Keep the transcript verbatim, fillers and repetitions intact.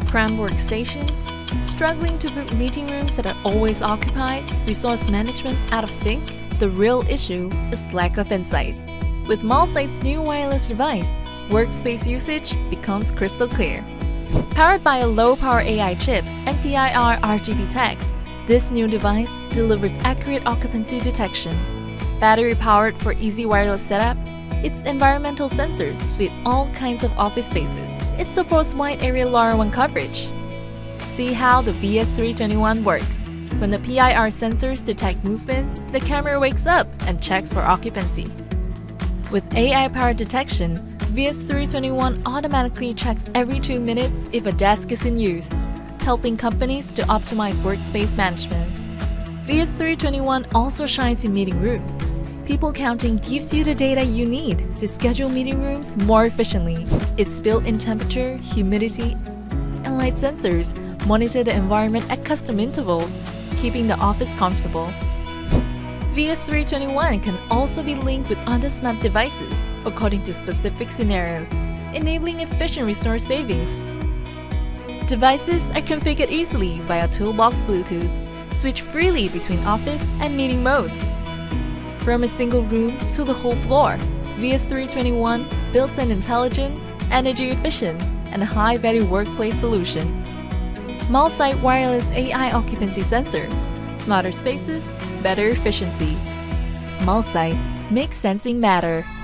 cramped workstations? Struggling to book meeting rooms that are always occupied? Resource management out of sync? The real issue is lack of insight. With Milesight's new wireless device, workspace usage becomes crystal clear. Powered by a low-power A I chip and P I R R G B tech, this new device delivers accurate occupancy detection. Battery-powered for easy wireless setup, its environmental sensors fit all kinds of office spaces. It supports wide area LoRaWAN coverage. See how the V S three twenty-one works. When the P I R sensors detect movement, the camera wakes up and checks for occupancy. With A I-powered detection, V S three twenty-one automatically checks every two minutes if a desk is in use, helping companies to optimize workspace management. V S three twenty-one also shines in meeting rooms. People Counting gives you the data you need to schedule meeting rooms more efficiently. Its built-in temperature, humidity, and light sensors monitor the environment at custom intervals, keeping the office comfortable. V S three twenty-one can also be linked with other smart devices according to specific scenarios, enabling efficient resource savings. Devices are configured easily via Toolbox Bluetooth, switch freely between office and meeting modes. From a single room to the whole floor, V S three twenty-one builds an intelligent, energy-efficient, and high-value workplace solution. Milesight Wireless A I Occupancy Sensor. Smarter spaces, better efficiency. Milesight makes sensing matter.